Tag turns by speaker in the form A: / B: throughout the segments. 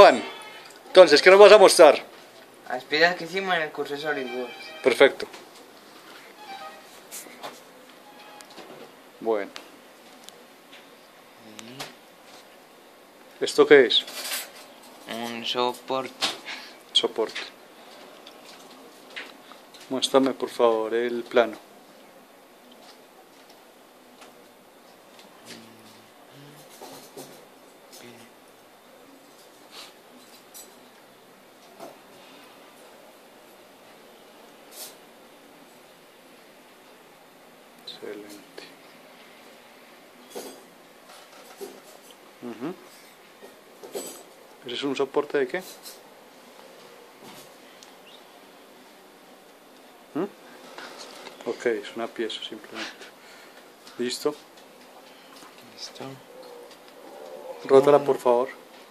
A: Juan. Entonces, ¿qué nos vas a mostrar?
B: Las piezas que hicimos en el curso de SolidWorks.
A: Perfecto. Bueno. ¿Esto qué es?
B: Un soporte.
A: Soporte. Muéstrame por favor el plano. Excelente. ¿Ese es un soporte de qué? Ok, es una pieza simplemente. ¿Listo?
B: Listo.
A: Rótala por favor.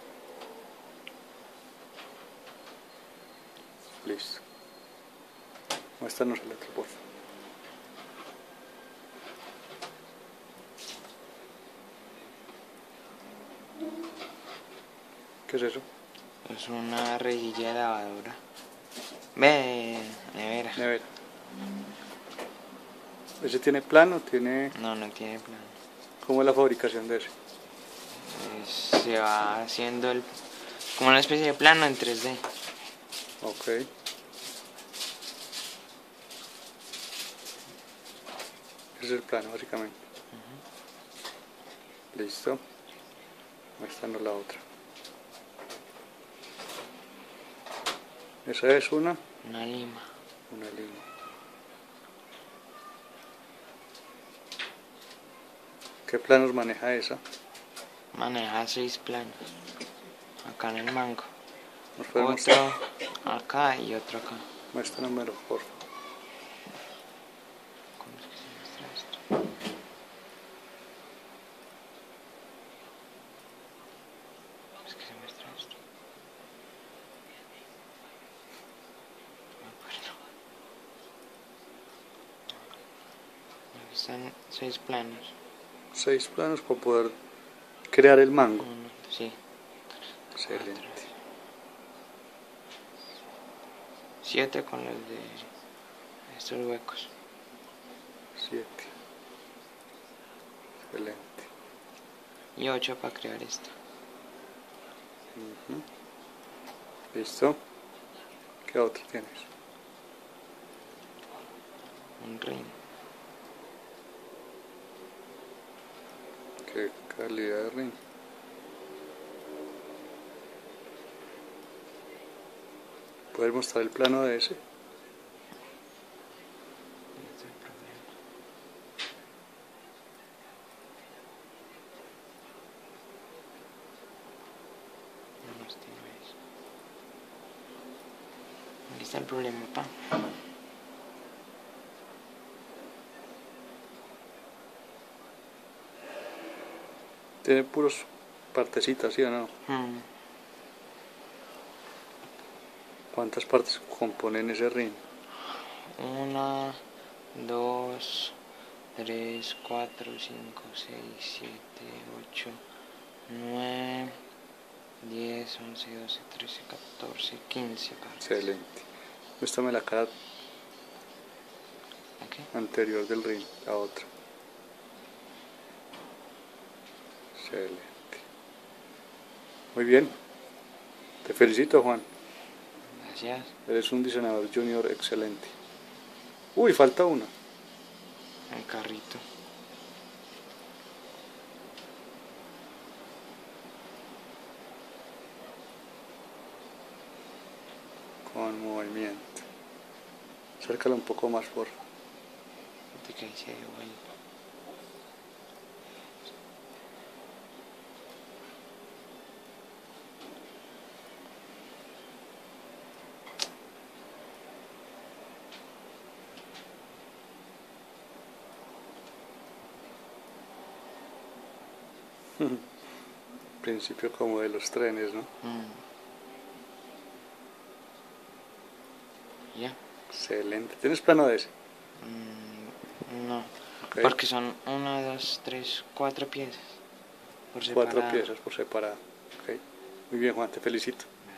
A: Listo. Muéstranos el otro, por favor. ¿Qué es eso?
B: Es una rejilla de lavadora. Ve, nevera.
A: Nevera. ¿Ese tiene plano? ¿Tiene...
B: No, no tiene plano.
A: ¿Cómo es la fabricación de ese?
B: Se va haciendo como una especie de plano en 3D.
A: Ok. Ese es el plano básicamente. Listo. Muéstranos la otra. Esa es una
B: Una
A: lima. ¿Qué planos maneja esa?
B: Maneja 6 planos. Acá en el mango.
A: ¿Nos puede
B: Otro
A: mostrar?
B: acá y otro acá.
A: Muéstranoslo, por favor.
B: ¿Cómo es que se muestra esto? ¿Cómo es que se muestra esto? No me acuerdo. Aquí están 6 planos.
A: 6 planos para poder crear el mango.
B: Sí.
A: Excelente.
B: 7 con los de estos huecos.
A: 7. Excelente.
B: Y 8 para crear esta.
A: ¿Listo? ¿Qué otro tienes?
B: Un ring.
A: ¿Qué calidad de ring? ¿Puedes mostrar el plano de ese?
B: Ahí está el problema, pa.
A: Tiene puros partecitas, ¿sí o no? ¿Cuántas partes componen ese ring?
B: 1, 2, 3, 4, 5, 6, 7, 8, 9, 10, 11, 12, 13, 14, 15 partes.
A: Excelente. Muéstrame la cara anterior del ring, la otra. Excelente. Muy bien. Te felicito, Juan.
B: Gracias.
A: Eres un diseñador junior excelente. Uy, falta una.
B: El carrito.
A: Con movimiento. Acércalo un poco más, por favor.
B: De que ahí se dio vuelta.
A: Principio como de los trenes, ¿no?
B: Ya.
A: Excelente. ¿Tienes plano de ese?
B: No.
A: Okay.
B: Porque son 1, 2, 3, 4 piezas. Por separado.
A: 4 piezas por separado. Okay. Muy bien, Juan, te felicito.